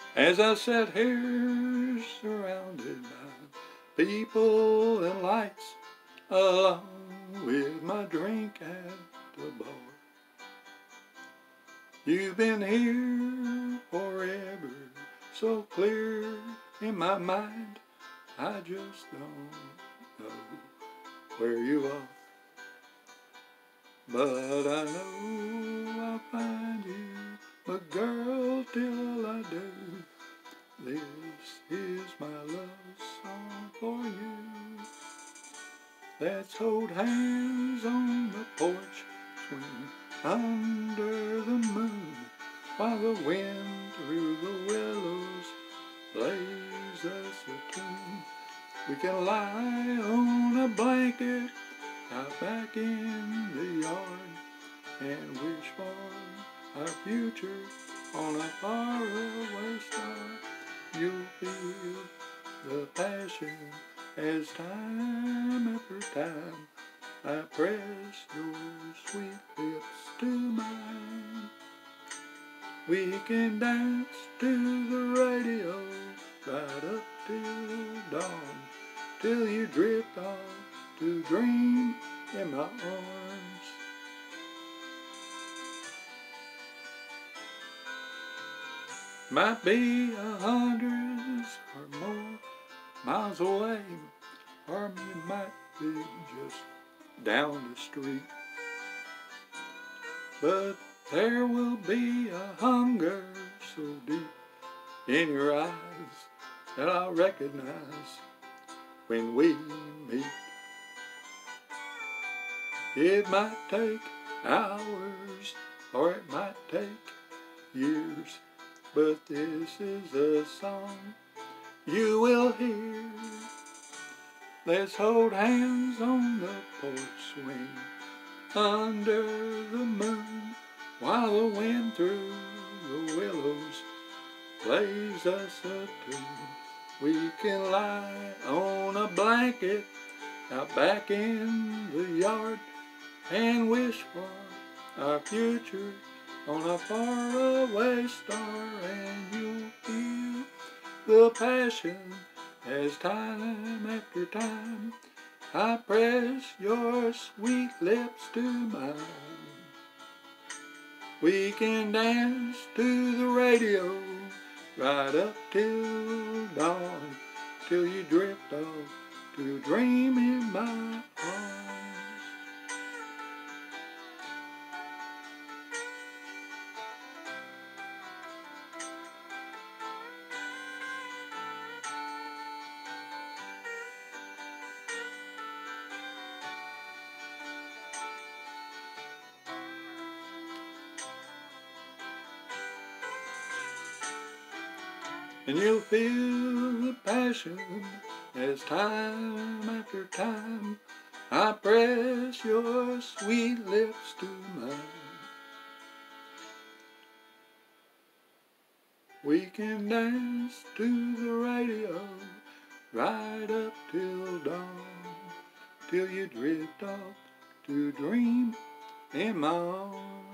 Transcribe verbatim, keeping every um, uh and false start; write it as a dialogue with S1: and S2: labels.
S1: As I sat here surrounded by people and lights, along with my drink at the bar. You've been here forever, so clear in my mind, I just don't know where you are. But I know I'll find you, but girl, till I do, this is my love song for you. Let's hold hands on the porch swing under the moon, while the wind through the willows plays us a tune. We can lie on a blanket out back in the yard and wish for our future on a faraway star. You'll feel the passion as time after time I press your sweet lips to mine. We can dance to the radio right up till dawn, till you drift off to dream in my arms. Might be a hundred or more miles away, or you might be just down the street. But there will be a hunger so deep in your eyes that I'll recognize when we meet. It might take hours or it might take years, but this is a song you will hear. Let's hold hands on the porch swing under the moon, while the wind through the willows plays us a tune. We can lie on a blanket out back in the yard and wish for our future on a faraway star, and you'll feel the passion as time after time I press your sweet lips to mine. We can dance to the radio right up till dawn, till you drift off to dream in my arms. And you'll feel the passion as time after time I press your sweet lips to mine. We can dance to the radio right up till dawn, till you drift off to dream in my arms.